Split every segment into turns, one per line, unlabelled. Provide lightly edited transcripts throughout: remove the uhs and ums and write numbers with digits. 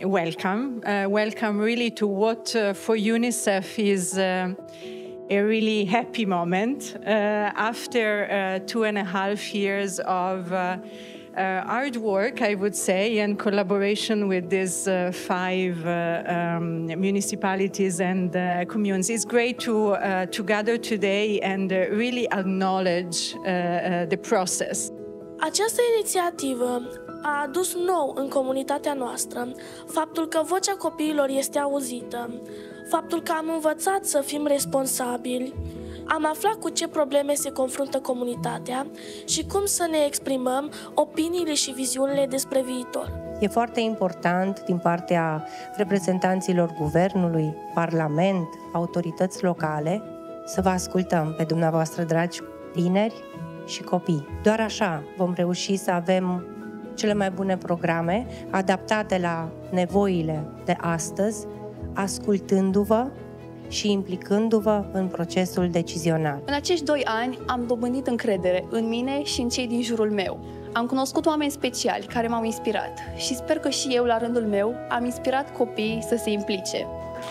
welcome. Welcome really to what for UNICEF is a really happy moment after 2.5 years of hard work, I would say, and collaboration with these 5 municipalities and communes. It's great to gather today and really acknowledge the process.
Această inițiativă a adus nou în comunitatea noastră faptul că vocea copiilor este auzită, faptul că am învățat să fim responsabili, am aflat cu ce probleme se confruntă comunitatea și cum să ne exprimăm opiniile și viziunile despre viitor.
E foarte important din partea reprezentanților guvernului, parlament, autorități locale, să vă ascultăm pe dumneavoastră, dragi tineri și copii. Doar așa vom reuși să avem cele mai bune programe adaptate la nevoile de astăzi, ascultându-vă și implicându-vă în procesul decizional.
În acești 2 ani am dobândit încredere în mine și în cei din jurul meu. Am cunoscut oameni speciali care m-au inspirat și sper că și eu, la rândul meu, am inspirat copiii să se implice.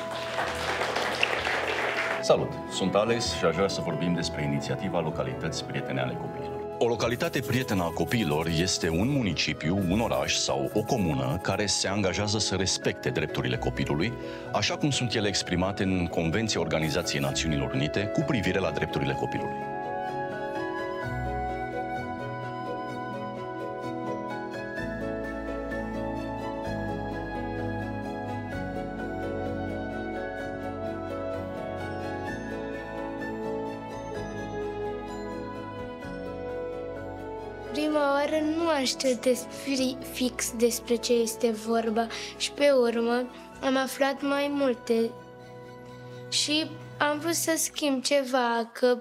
Salut! Sunt Alex și aș vrea să vorbim despre inițiativa Localități Prietene ale Copiilor. O localitate prietenă a copiilor este un municipiu, un oraș sau o comună care se angajează să respecte drepturile copilului, așa cum sunt ele exprimate în Convenția Organizației Națiunilor Unite cu privire la drepturile copilului.
Prima oară nu am știut fix despre ce este vorba și pe urmă am aflat mai multe și am vrut să schimb ceva, că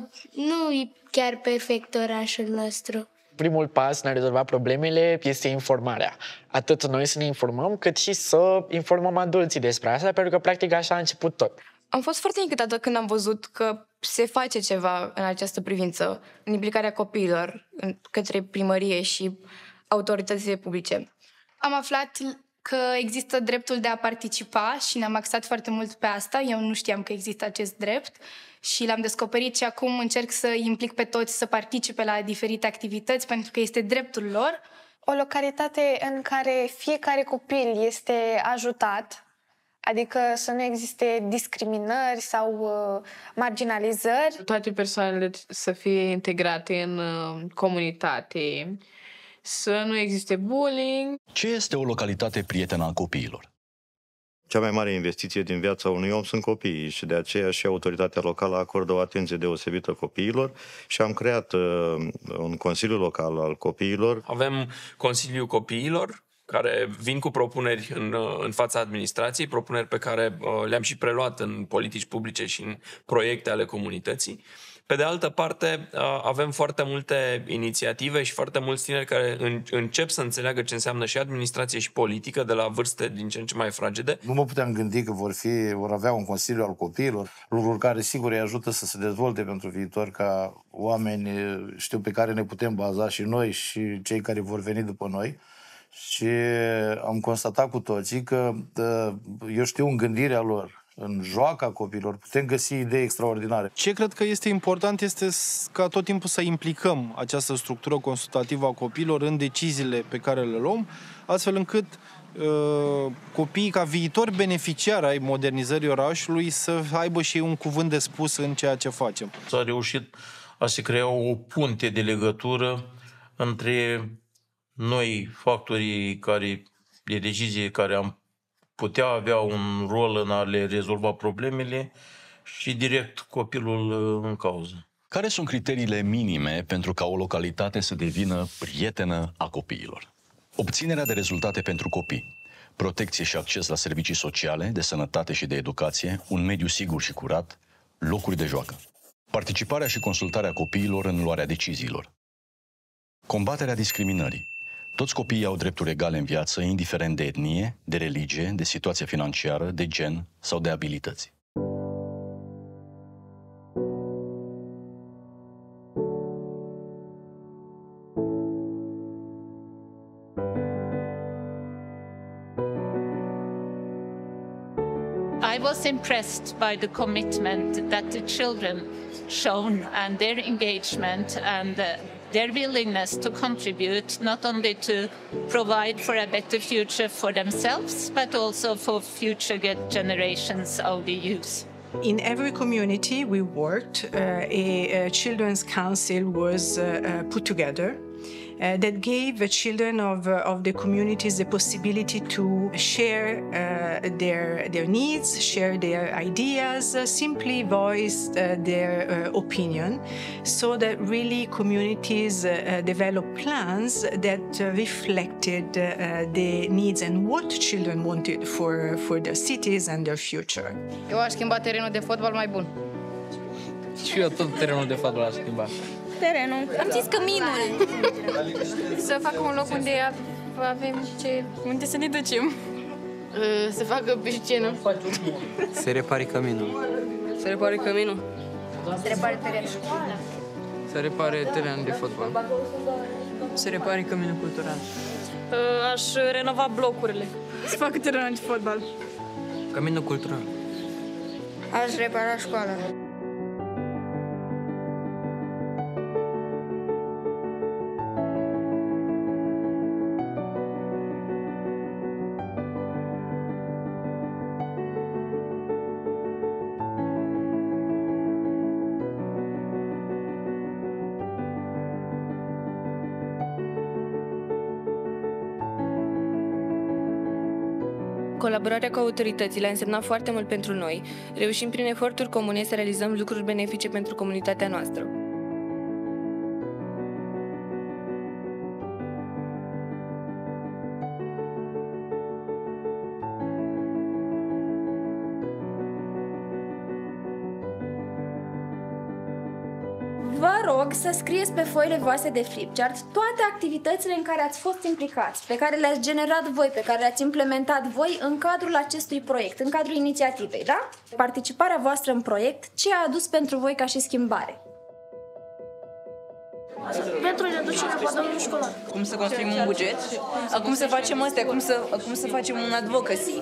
nu e chiar perfect orașul nostru.
Primul pas în a rezolva problemele este informarea. Atât noi să ne informăm, cât și să informăm adulții despre asta, pentru că practic așa a început tot.
Am fost foarte încântată când am văzut că se face ceva în această privință, în implicarea copiilor către primărie și autoritățile publice.
Am aflat că există dreptul de a participa și ne-am axat foarte mult pe asta. Eu nu știam că există acest drept și l-am descoperit și acum încerc să implic pe toți să participe la diferite activități pentru că este dreptul lor.
O localitate în care fiecare copil este ajutat, adică să nu existe discriminări sau marginalizări.
Toate persoanele să fie integrate în comunitate, să nu existe bullying.
Ce este o localitate prietenă a copiilor?
Cea mai mare investiție din viața unui om sunt copiii și de aceea și autoritatea locală acordă o atenție deosebită copiilor și am creat un consiliu local al copiilor.
Avem Consiliul Copiilor, care vin cu propuneri în fața administrației, propuneri pe care le-am și preluat în politici publice și în proiecte ale comunității. Pe de altă parte, avem foarte multe inițiative și foarte mulți tineri care încep să înțeleagă ce înseamnă și administrație și politică de la vârste din ce în ce mai fragede.
Nu mă puteam gândi că vor avea un consiliu al copiilor, lucruri care sigur îi ajută să se dezvolte pentru viitor ca oameni, știu, pe care ne putem baza și noi și cei care vor veni după noi. Și am constatat cu toții că, eu știu, în gândirea lor, în joaca copiilor, putem găsi idei extraordinare.
Ce cred că este important este ca tot timpul să implicăm această structură consultativă a copiilor în deciziile pe care le luăm, astfel încât copiii, ca viitori beneficiari ai modernizării orașului, să aibă și un cuvânt de spus în ceea ce facem.
S-a reușit a se crea o punte de legătură între noi, factorii de decizie care am putea avea un rol în a le rezolva problemele și direct copilul în cauză.
Care sunt criteriile minime pentru ca o localitate să devină prietenă a copiilor? Obținerea de rezultate pentru copii, protecție și acces la servicii sociale, de sănătate și de educație, un mediu sigur și curat, locuri de joacă. Participarea și consultarea copiilor în luarea deciziilor. Combaterea discriminării. Toți copiii au drepturi egale în viață, indiferent de etnie, de religie, de situație financiară, de gen sau de abilități.
I was impressed by the commitment that the children shown and their engagement and their willingness to contribute not only to provide for a better future for themselves, but also for future generations of the youth.
In every community we worked, a children's council was put together that gave the children of the communities the possibility to share their needs, share their ideas, simply voice their opinion, so that really communities developed plans that reflected the needs and what children wanted for their cities and their future.
Eu aș schimba terenul de fotbal mai bun.
Și eu tot terenul de fotbal aș schimba.
Terenul. Am zis căminul. Să facă un loc unde avem unde să ne ducem. Să facă piscină.
Să repare căminul.
Să repare căminul. Să repare terenul.
Să repare terenul de fotbal.
Să repare căminul cultural.
Aș renova blocurile.
Să facă terenul de fotbal.
Căminul cultural.
Aș repara școala.
Colaborarea cu autoritățile a însemnat foarte mult pentru noi. Reușim prin eforturi comune să realizăm lucruri benefice pentru comunitatea noastră.
Vă rog să scrieți pe foile voastre de flipchart toate activitățile în care ați fost implicați, pe care le-ați generat voi, pe care le-ați implementat voi în cadrul acestui proiect, în cadrul inițiativei, da? Participarea voastră în proiect, ce a adus pentru voi ca și schimbare?
Pentru reducerea padaului școlar.
Cum să construim un buget, cum să facem astea, cum să facem un advocacy.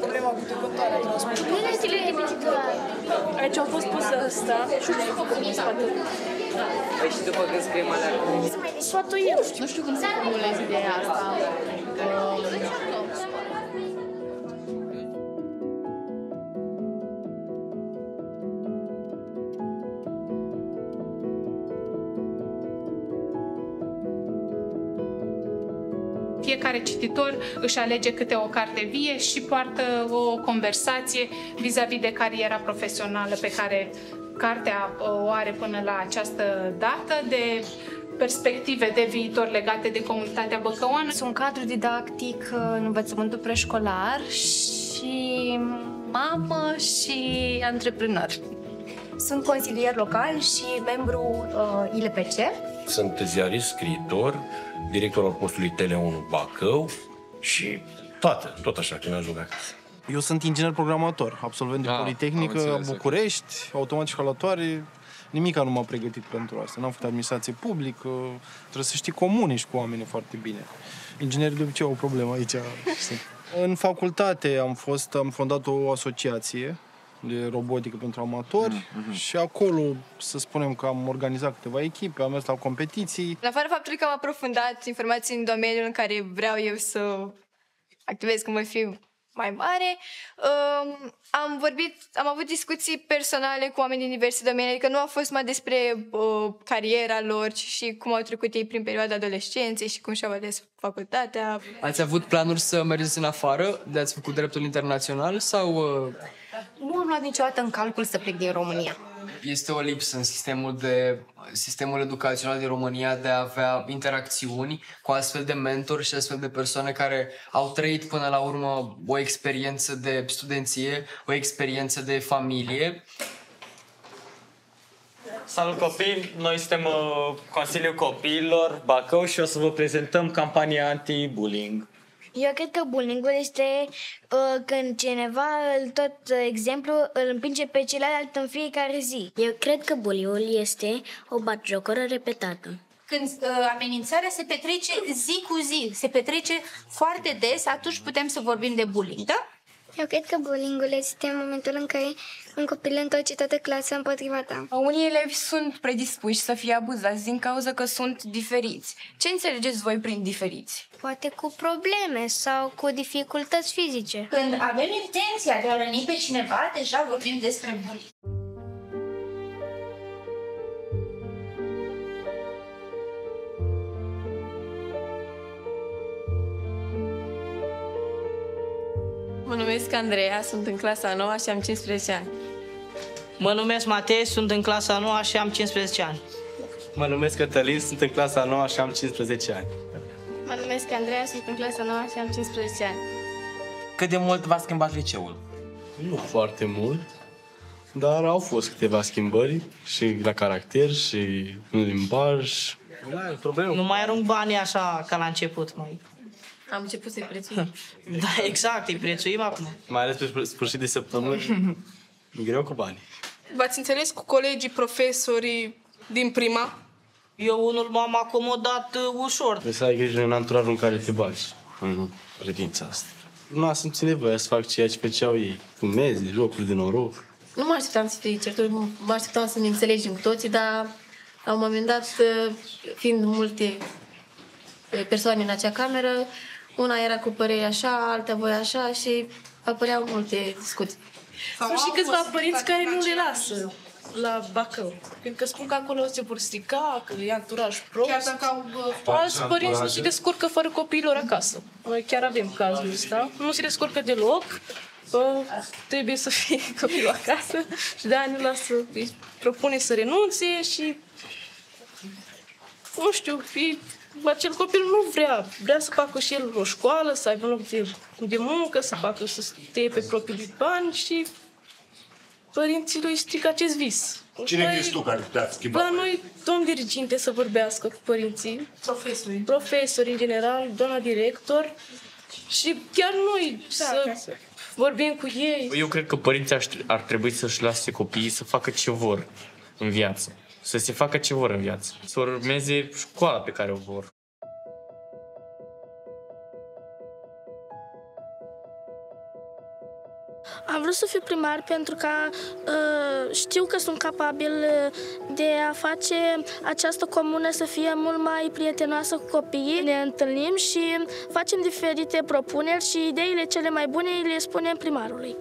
Aici au fost puse asta și nu făcut în spate.
Păi și după când scriem alea.
Sfătuim.
Nu știu cum să formulez ideea asta.
Fiecare cititor își alege câte o carte vie și poartă o conversație vis-a-vis de cariera profesională pe care cartea o are până la această dată, de perspective de viitor legate de comunitatea băcăuană.
Sunt un cadru didactic în învățământul preșcolar și mamă și antreprenor. Sunt consilier local și membru ILPC.
Sunt ziarist, scriitor, director al postului Tele1 Bacău și tot așa, când ajung acasă.
Eu sunt inginer programator, absolvent de Politehnică, București, automat și calatoare. Nimica nu m-a pregătit pentru asta. N-am făcut administrație publică, trebuie să știi comunici cu oamenii foarte bine. Inginerii de obicei au o problemă aici. În facultate am fondat o asociație de robotică pentru amatori și acolo, să spunem că am organizat câteva echipe, am mers la competiții.
În afară faptului că am aprofundat informații în domeniul în care vreau eu să activez când voi fi mai mare, am avut discuții personale cu oameni din diverse domenii, adică nu a fost mai despre cariera lor, ci și cum au trecut ei prin perioada adolescenței și cum și-au ales facultatea.
Ați avut planuri să mergeți în afară, de ați făcut dreptul internațional sau...
Nu am luat niciodată în calcul să plec din România.
Este o lipsă în sistemul educațional din România de a avea interacțiuni cu astfel de mentori și astfel de persoane care au trăit până la urmă o experiență de studenție, o experiență de familie.
Salut copii! Noi suntem Consiliul Copiilor Bacău și o să vă prezentăm campania anti-bullying.
Eu cred că bullying-ul este când cineva, îl împinge pe celălalt în fiecare zi. Eu cred că bullying-ul este o batjocoră repetată.
Când amenințarea se petrece zi cu zi, se petrece foarte des, atunci putem să vorbim de bullying, da?
Eu cred că bullying-ul este în momentul în care un copil întoarce toată clasa împotriva ta.
Unii elevi sunt predispuși să fie abuzați din cauza că sunt diferiți. Ce înțelegeți voi prin diferiți?
Poate cu probleme sau cu dificultăți fizice.
Când avem intenția de a răni pe cineva, deja vorbim despre bullying.
Mă numesc Andreea, sunt în clasa 9 și am 15 ani.
Mă numesc Matei, sunt în clasa 9 și am 15 ani.
Mă numesc Cătălin, sunt în clasa 9 și am 15 ani.
Mă numesc Andreea, sunt în clasa 9 și am 15 ani.
Cât de mult v-a schimbat liceul?
Nu foarte mult, dar au fost câteva schimbări și la caracter și în limbaj. Da, e problemă.
Nu mai arunc banii așa ca la început, mai.
Am început să-i prețuim.
Da, exact, îi prețuim acum.
Mai ales pe sfârșit de săptămână, e greu cu banii.
V-ați înțeles cu colegii, profesorii din prima?
Eu unul m-am acomodat ușor.
Trebuie să ai grijă în anturajul în care te bagi, în privința asta. Nu am simțit nevoia să fac ceea ce făceau ei, fumeze, jocuri de noroc.
Nu mă așteptam să fie certuri, mă așteptam să ne înțelegem cu toții, dar la un moment dat, fiind multe persoane în acea cameră, una era cu păreri așa, alta voia așa și apăreau multe discuții.
Sunt și câțiva părinți care nu le lasă la Bacău. Pentru că spun că acolo se vor strica, că e anturaj prost.
Chiar dacă au...
Alți părinți nu se descurcă fără copiilor acasă. Noi chiar avem cazul ăsta. Nu se descurcă deloc. Trebuie să fie copilul acasă și de-aia nu lasă, îi propune să renunțe și nu știu, acel copil nu vrea să facă și el o școală, să aibă un loc de muncă, să facă, să stea pe propriii bani și părinții lui strică acest vis.
Cine crezi tu care te-a schimbat?
La noi, domn diriginte să vorbească cu părinții, profesori în general, doamna director și chiar noi să vorbim cu ei.
Eu cred că părinții ar trebui să-și lase copiii să facă ce vor în viață. Să se facă ce vor în viață. Să urmeze școala pe care o vor.
Am vrut să fiu primar pentru că știu că sunt capabil de a face această comună să fie mult mai prietenoasă cu copiii. Ne întâlnim și facem diferite propuneri și ideile cele mai bune le spunem primarului.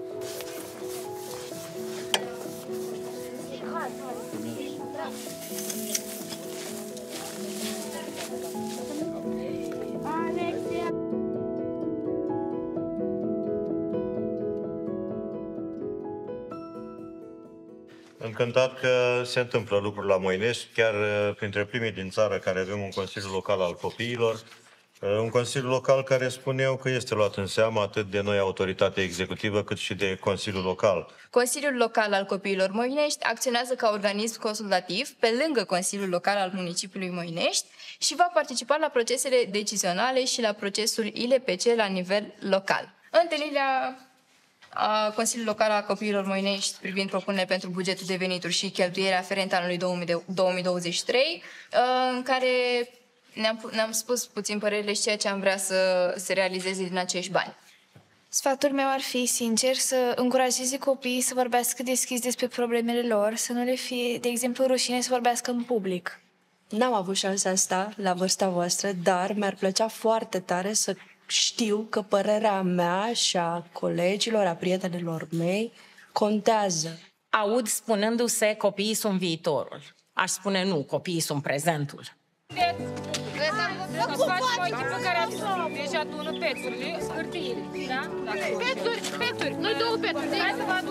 Încântat că se întâmplă lucruri la Moinești, chiar printre primii din țară care avem un Consiliu Local al Copiilor. Un Consiliu Local care spun eu că este luat în seamă atât de noi, autoritatea executivă, cât și de Consiliul Local.
Consiliul Local al Copiilor Moinești acționează ca organism consultativ pe lângă Consiliul Local al municipiului Moinești și va participa la procesele decizionale și la procesul ILPC la nivel local. Întâlnirea a Consiliului Local al Copiilor Moinești privind propunerile pentru bugetul de venituri și cheltuieli aferente anului 2023, în care ne-am spus puțin părerile și ceea ce am vrea să se realizeze din acești bani.
Sfatul meu ar fi, sincer, să încurajeze copiii să vorbească deschis despre problemele lor, să nu le fie, de exemplu, rușine să vorbească în public.
N-am avut șansa asta la vârsta voastră, dar mi-ar plăcea foarte tare să știu că părerea mea și a colegilor, a prietenilor mei, contează.
Aud spunându-se copiii sunt viitorul. Aș spune nu, copiii sunt prezentul.
Să faci o echipă care deci adună peturile, hârtiile, da? Peturi, noi două peturi. Hai să vă aduc.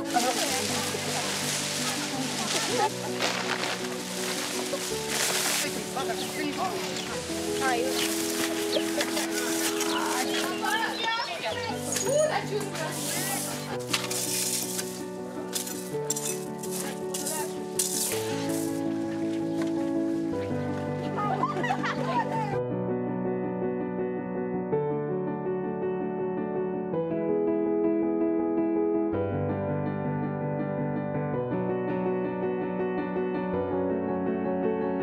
Hai.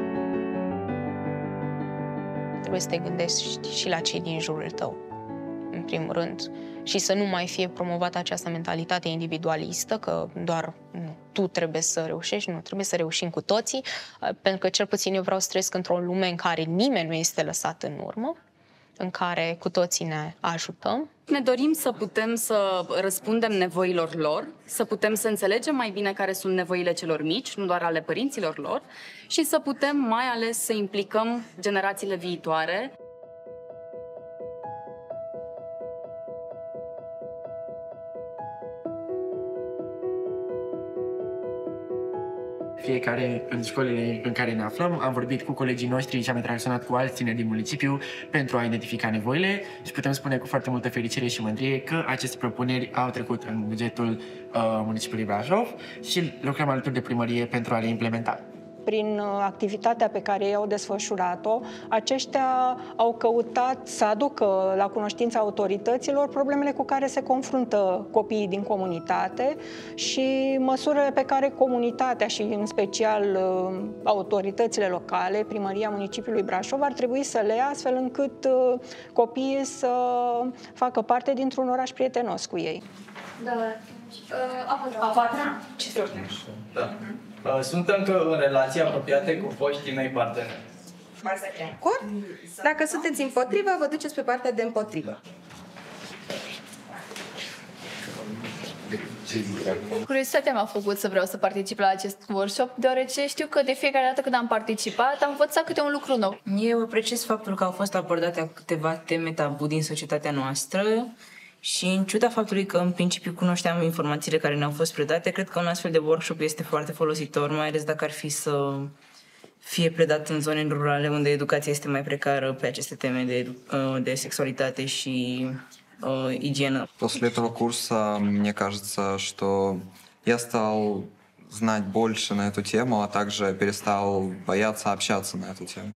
Trebuie să te gândești și la cei din jurul tău.
în primul rând, și să nu mai fie promovată această mentalitate individualistă, că doar tu trebuie să reușești, nu, trebuie să reușim cu toții, pentru că cel puțin eu vreau să trăiesc într-o lume în care nimeni nu este lăsat în urmă, în care cu toții ne ajutăm.
Ne dorim să putem să răspundem nevoilor lor, să putem să înțelegem mai bine care sunt nevoile celor mici, nu doar ale părinților lor, și să putem mai ales să implicăm generațiile viitoare.
Fiecare în școlile în care ne aflăm am vorbit cu colegii noștri și am interacționat cu alții din municipiu pentru a identifica nevoile și putem spune cu foarte multă fericire și mândrie că aceste propuneri au trecut în bugetul municipiului Brașov și lucrăm alături de primărie pentru a le implementa.
Prin activitatea pe care ei au desfășurat-o, aceștia au căutat să aducă la cunoștința autorităților problemele cu care se confruntă copiii din comunitate și măsurile pe care comunitatea și în special autoritățile locale, primăria municipiului Brașov, ar trebui să le ia astfel încât copiii să facă parte dintr-un oraș prietenos cu ei.
Suntem în relații apropiate cu foștii mei parteneri.
Dacă sunteți împotrivă, vă duceți pe partea de împotrivă.
Curiozitatea m-a făcut să vreau să particip la acest workshop, deoarece știu că de fiecare dată când am participat am învățat câte un lucru nou.
Eu apreciez faptul că au fost abordate câteva teme tabu din societatea noastră și în ciuda faptului că în principiu cunoșteam informațiile care ne-au fost predate, cred că un astfel de workshop este foarte folositor, mai ales dacă ar fi să fie predat în zone rurale unde educația este mai precară pe aceste teme de sexualitate și иgienă.
После этого курса, мне кажется, что я стал знать больше на эту тему, а также перестал бояться общаться на эту тему.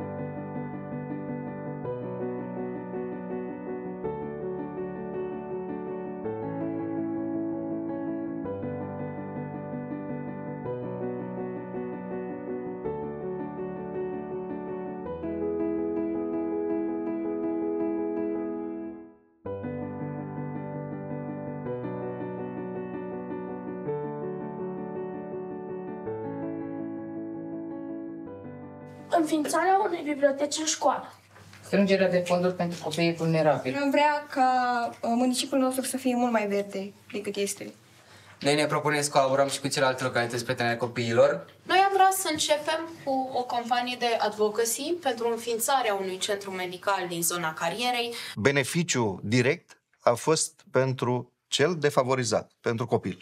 Înființarea unei biblioteci în școală.
Strângerea de fonduri pentru copiii vulnerabili.
Am vrea ca municipiul nostru să fie mult mai verde decât este.
Noi ne propunem să colaborăm și cu celelalte localități prietene ale copiilor.
Noi am vrea să începem cu o campanie de advocacy pentru înființarea unui centru medical din zona carierei.
Beneficiul direct a fost pentru cel defavorizat, pentru copil.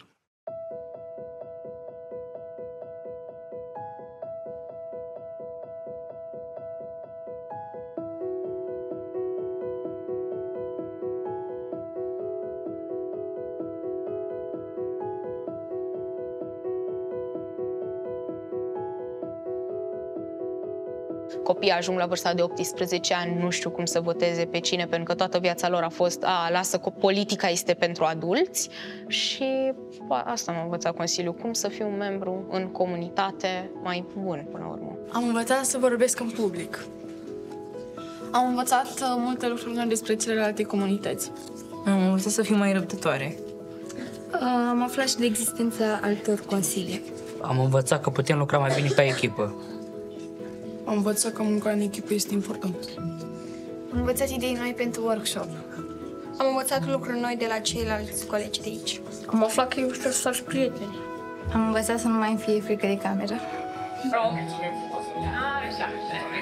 Copiii ajung la vârsta de 18 ani, nu știu cum să voteze pe cine, pentru că toată viața lor a fost lasă că politica este pentru adulți și asta m-a învățat Consiliul, cum să fiu un membru în comunitate mai bun până la urmă.
Am învățat să vorbesc în public. Am învățat multe lucruri noi despre celelalte comunități.
Am învățat să fiu mai răbdătoare.
Am aflat și de existența altor consilii.
Am învățat că putem lucra mai bine pe echipă.
Am învățat că munca în echipă este importantă. Am învățat idei noi pentru workshop.
Am învățat lucruri noi de la ceilalți colegi de aici.
Am aflat că e ușor să faci prieteni.
Am învățat să nu mai fie frică de cameră.
Așa.